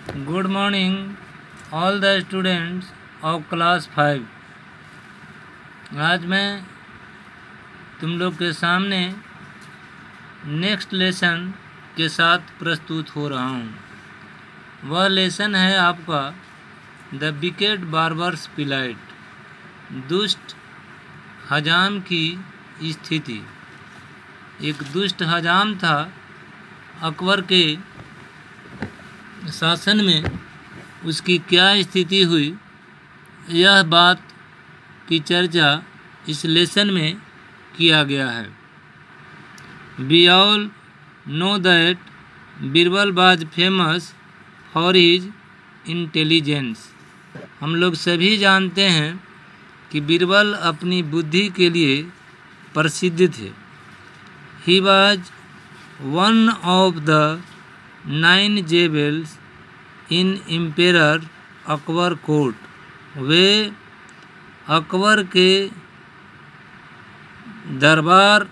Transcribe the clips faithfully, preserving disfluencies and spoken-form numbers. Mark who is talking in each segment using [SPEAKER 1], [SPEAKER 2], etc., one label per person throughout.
[SPEAKER 1] Good morning, all the students of class five. आज मैं तुम लोग के सामने नेक्स्ट लेसन के साथ प्रस्तुत हो रहा हूँ। वह लेसन है आपका द विकेड बार्बर्स पिलाइट, दुष्ट हजाम की स्थिति। एक दुष्ट हजाम था। अकबर के शासन में उसकी क्या स्थिति हुई, यह बात की चर्चा इस लेसन में किया गया है। We all know that Birbal was famous for his intelligence. हम लोग सभी जानते हैं कि बीरबल अपनी बुद्धि के लिए प्रसिद्ध थे। He was one of the nine jewels in emperor Akbar court. वे अकबर के दरबार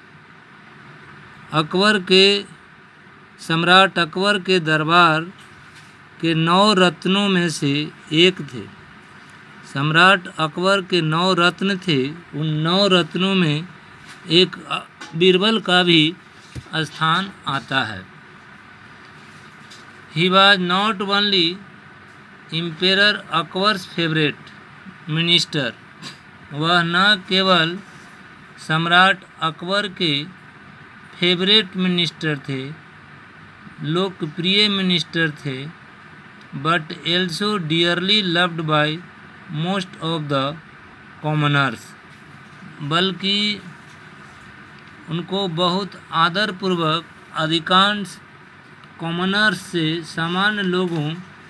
[SPEAKER 1] अकबर के सम्राट अकबर के दरबार के नौ रत्नों में से एक थे। सम्राट अकबर के नौ रत्न थे। उन नौ रत्नों में एक बीरबल का भी स्थान आता है। He was not only Emperor Akbar's favorite minister, वह न केवल सम्राट अकबर के फेवरेट मिनिस्टर थे, लोकप्रिय मिनिस्टर थे, but also dearly loved by most of the commoners, बल्कि उनको बहुत आदरपूर्वक अधिकांश कॉमनर्स से सामान्य लोगों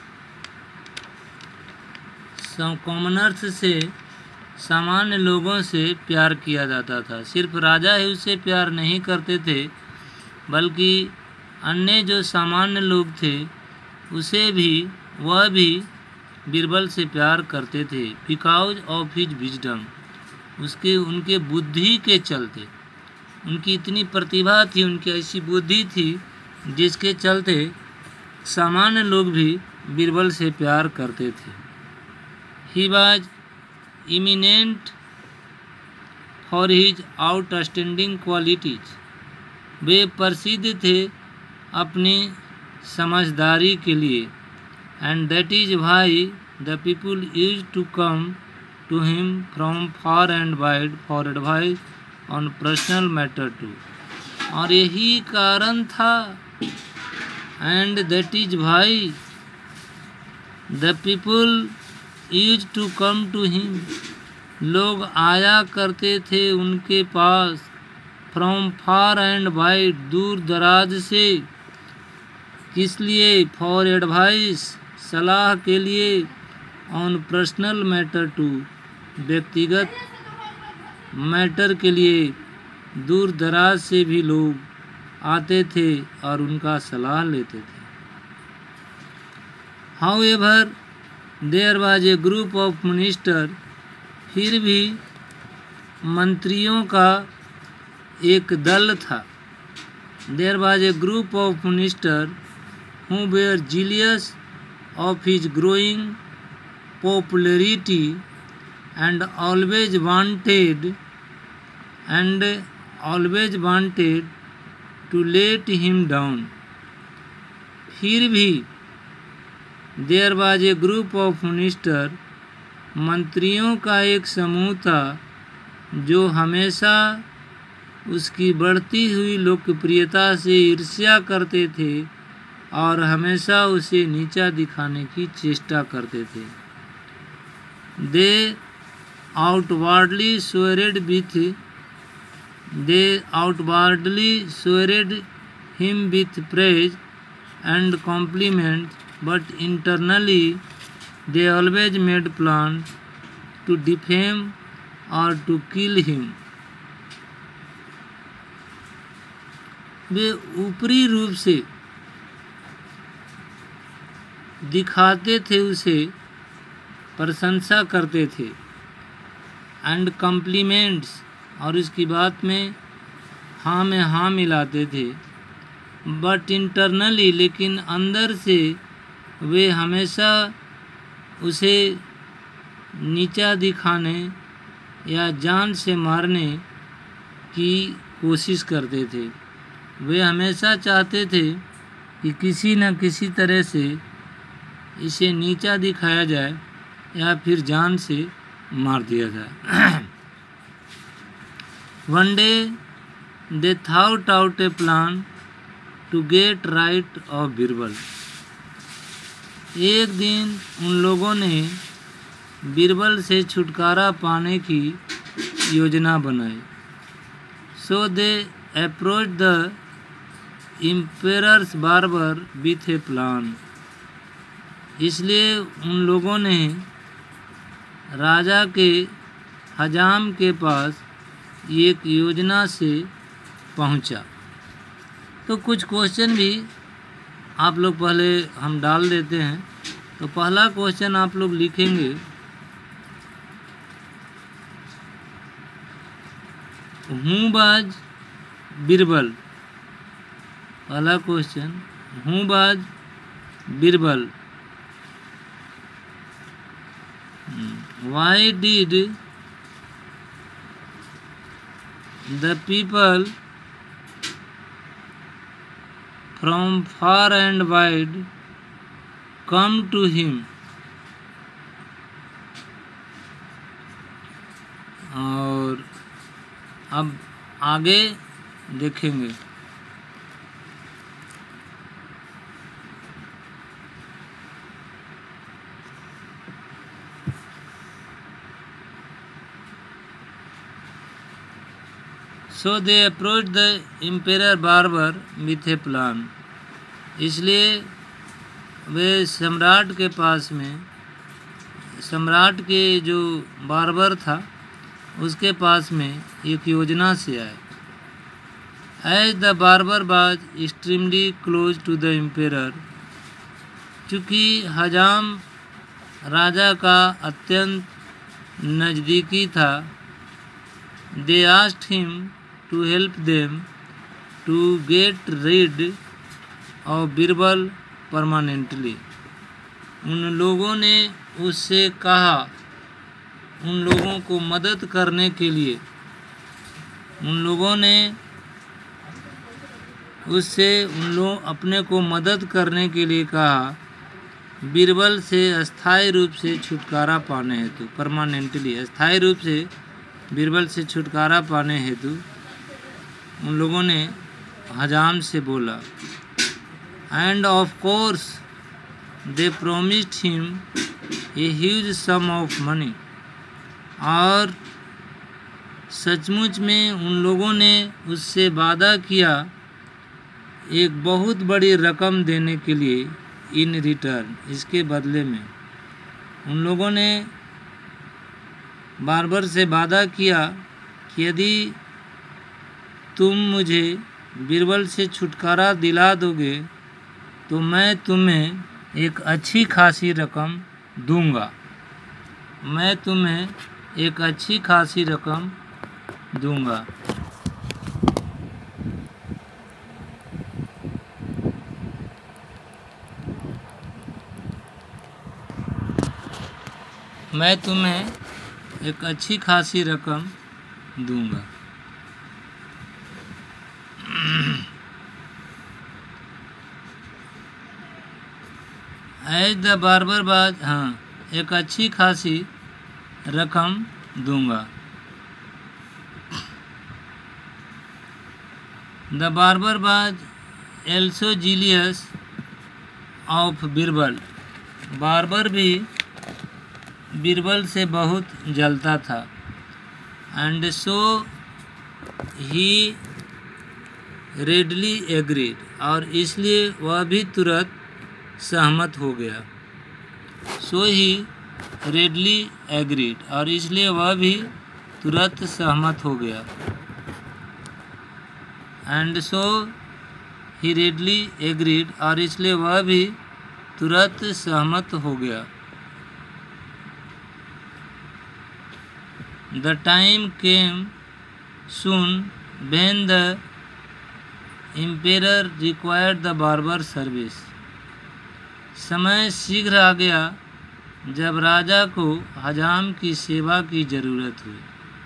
[SPEAKER 1] कॉमनर्स से सामान्य लोगों से प्यार किया जाता था। सिर्फ राजा ही उसे प्यार नहीं करते थे, बल्कि अन्य जो सामान्य लोग थे उसे भी वह भी बीरबल से प्यार करते थे। बिकॉज ऑफ हिज विजडम, उसके उनके बुद्धि के चलते, उनकी इतनी प्रतिभा थी, उनकी ऐसी बुद्धि थी जिसके चलते सामान्य लोग भी बीरबल से प्यार करते थे। He was eminent for his outstanding qualities. वे प्रसिद्ध थे अपनी समझदारी के लिए। And that is why the people use to come to him from far and wide for advice on personal matter too. और यही कारण था, and that is why the people use to come to him, लोग आया करते थे उनके पास, फ्रॉम फार एंड वाइड, दूर दराज से। किस लिए? फॉर एडवाइस, सलाह के लिए, ऑन पर्सनल मैटर टू, व्यक्तिगत मैटर के लिए दूर दराज से भी लोग आते थे और उनका सलाह लेते थे। However there was a group of minister, फिर भी मंत्रियों का एक दल था। There was a group of minister who were jealous of his growing popularity and always wanted and always wanted to let him down. फिर भी there was a group of minister, मंत्रियों का एक समूह था जो हमेशा उसकी बढ़ती हुई लोकप्रियता से ईर्ष्या करते थे और हमेशा उसे नीचा दिखाने की चेष्टा करते थे। They outwardly showered with they outwardly showered him with praise and compliment, but internally they always made plan to defame or to kill him. वे ऊपरी रूप से दिखाते थे, उसे प्रशंसा करते थे, एंड कॉम्प्लीमेंट्स, और उसकी बात में हाँ में हाँ मिलाते थे, बट इंटरनली, लेकिन अंदर से वे हमेशा उसे नीचा दिखाने या जान से मारने की कोशिश करते थे। वे हमेशा चाहते थे कि किसी न किसी तरह से इसे नीचा दिखाया जाए या फिर जान से मार दिया जाए। One day they thought out a plan to get right of Birbal. एक दिन उन लोगों ने बीरबल से छुटकारा पाने की योजना बनाई। So they approach the emperor's barber with a plan. इसलिए उन लोगों ने राजा के हजाम के पास एक योजना से पहुंचा। तो कुछ क्वेश्चन भी आप लोग पहले हम डाल देते हैं। तो पहला क्वेश्चन आप लोग लिखेंगे, हूँ बाज बीरबल। पहला क्वेश्चन, हूँ बाज Birbal. Why did the people from far and wide come to him? और अब आगे देखेंगे। So they approach the emperor barber with a plan. इसलिए वे सम्राट के पास में, सम्राट के जो बार्बर था उसके पास में एक योजना से आए। As the barber was extremely close to the emperor. चूँकि हजाम राजा का अत्यंत नज़दीकी था, they asked him to help them to get rid of Birbal permanently। उन लोगों ने उससे कहा, उन लोगों को मदद करने के लिए उन लोगों ने उससे उन लोग अपने को मदद करने के लिए कहा, बीरबल से अस्थायी रूप से छुटकारा पाने हेतु, परमानेंटली अस्थायी रूप से बीरबल से छुटकारा पाने हेतु उन लोगों ने हजाम से बोला। And of course they promised him a huge sum of money. और सचमुच में उन लोगों ने उससे वादा किया एक बहुत बड़ी रकम देने के लिए, इन रिटर्न, इसके बदले में। उन लोगों ने बार्बर से वादा किया कि यदि तुम मुझे बीरबल से छुटकारा दिला दोगे तो मैं तुम्हें एक अच्छी खासी रकम दूंगा, मैं तुम्हें एक अच्छी खासी रकम दूंगा। मैं तुम्हें एक अच्छी खासी रकम दूंगा। एज द बार्बर बाज, हाँ, एक अच्छी खासी रकम दूंगा। The barber was also jealous of Birbal. बार्बर भी बीरबल से बहुत जलता था। And so he readily agreed, और इसलिए वह भी तुरंत सहमत हो गया। सो ही रेडली एग्रीड, और इसलिए वह भी तुरंत सहमत हो गया। And so he readily agreed, और इसलिए वह भी तुरंत सहमत हो गया। The time came soon when the emperor required the barber service. समय शीघ्र आ गया जब राजा को हजाम की सेवा की जरूरत हुई।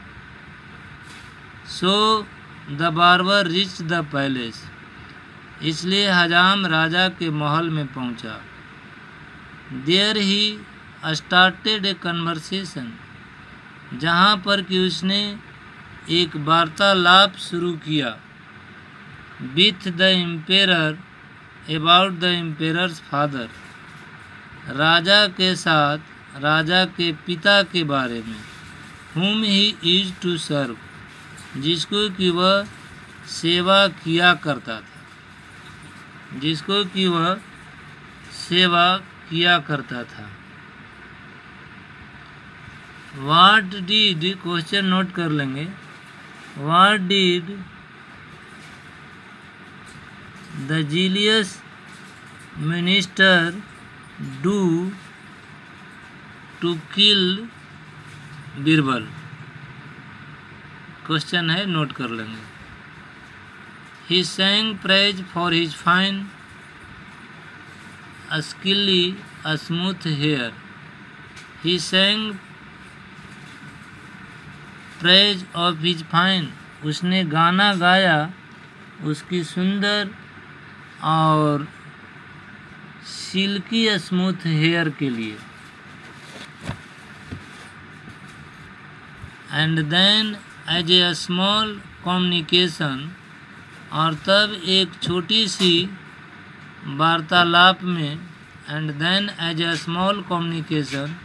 [SPEAKER 1] So the barber reach the palace, इसलिए हजाम राजा के महल में पहुंचा। There he started a conversation, जहाँ पर कि उसने एक वार्तालाप शुरू किया with the emperor about the emperor's father, राजा के साथ राजा के पिता के बारे में, whom he used to serve, जिसको कि वह सेवा किया करता था जिसको कि वह सेवा किया करता था। What did, क्वेश्चन नोट कर लेंगे, What did the zealous minister do to kill Birbal? Question है, नोट कर लेंगे। He sang praise for his fine, skilly, smooth hair. He sang praise of his fine, उसने गाना गाया उसकी सुंदर और सिल्की स्मूथ हेयर के लिए। And then as a small communication, और तब एक छोटी सी वार्तालाप में, and then as a small communication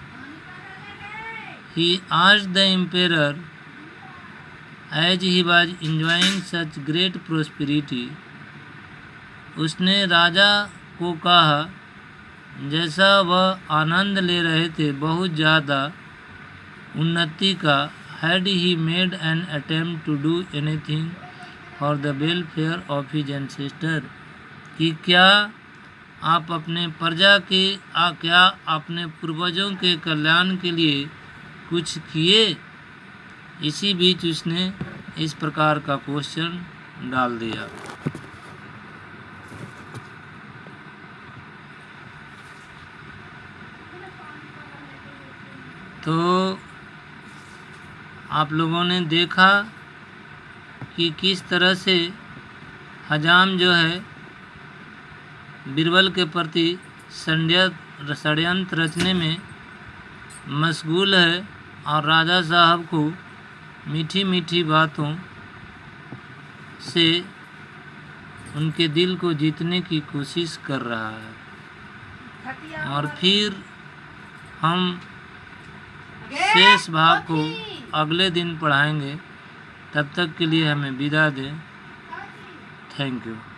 [SPEAKER 1] he asked the emperor as he was enjoying such great prosperity, उसने राजा को कहा जैसा वह आनंद ले रहे थे बहुत ज़्यादा उन्नति का, had he made an attempt to do anything for the welfare of his ancestor, कि क्या आप अपने प्रजा के आ, क्या अपने पूर्वजों के कल्याण के लिए कुछ किए। इसी बीच उसने इस प्रकार का क्वेश्चन डाल दिया। तो आप लोगों ने देखा कि किस तरह से हजाम जो है बीरबल के प्रति षड्यंत्र रचने में मशगूल है और राजा साहब को मीठी मीठी बातों से उनके दिल को जीतने की कोशिश कर रहा है। और फिर हम शेष भाग को अगले दिन पढ़ाएंगे। तब तक के लिए हमें विदा दें। Thank you.